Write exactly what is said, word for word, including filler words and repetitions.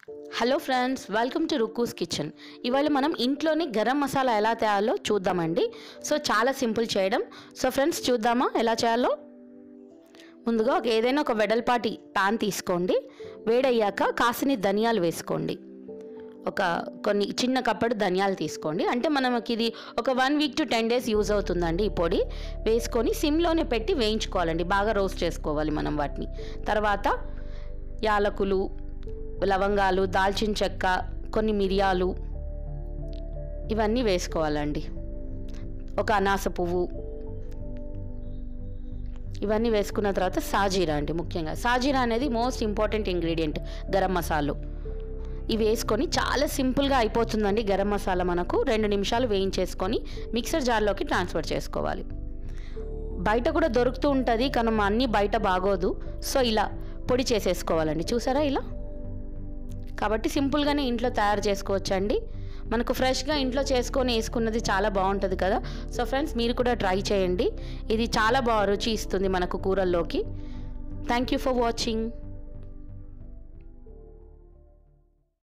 Hello friends, welcome to Rukku's kitchen. ఇవాళ మనం ఇంట్లోని గరం మసాలా ఎలా తయారో చూద్దామండి. సో చాలా సింపుల్ చేయడం. సో ఫ్రెండ్స్, చూద్దామా ఎలా చేయాలో. ముందుగా ఒక ఏదైనా ఒక వెడల్పాటి పాన్ తీసుకోండి. వేడయ్యాక కాసిని ధనియాలు వేసుకోండి. ఒక కొన్ని చిన్న కప్పడు ధనియాలు తీసుకోండి. అంటే మనకి ఇది ఒక one week to ten days use అవుతుందండి. ఈ పొడి వేసుకొని సిమ్లోనే పెట్టి వేయించుకోవాలండి. బాగా రోస్ట్ చేసుకోవాలి మనం వాటిని. తర్వాత యాలకులు, లవంగాలు, దాల్చిన చెక్క, కొన్ని మిరియాలు ఇవన్నీ వేసుకోవాలండి. ఒక అనాస పువ్వు ఇవన్నీ వేసుకున్న తర్వాత సాజీరా అండి. ముఖ్యంగా సాజీరా అనేది most important ingredient garam masala. ఇవి వేసుకొని చాలా సింపుల్గా అయిపోతుందండి గరం మసాలా. మనకు రెండు నిమిషాలు వేయించేసుకొని మిక్సర్ జార్లోకి ట్రాన్స్ఫర్ చేసుకోవాలి. బయట కూడా దొరుకుతూ ఉంటుంది, కానీ అన్నీ బయట బాగోదు. సో ఇలా పొడి చేసేసుకోవాలండి. చూసారా ఇలా. కాబట్టి సింపుల్గానే ఇంట్లో తయారు చేసుకోవచ్చండి. మనకు ఫ్రెష్గా ఇంట్లో చేసుకొని వేసుకున్నది చాలా బాగుంటుంది కదా. సో ఫ్రెండ్స్, మీరు కూడా ట్రై చేయండి. ఇది చాలా బాగా రుచి ఇస్తుంది మనకు కూరల్లోకి. Thank you for watching.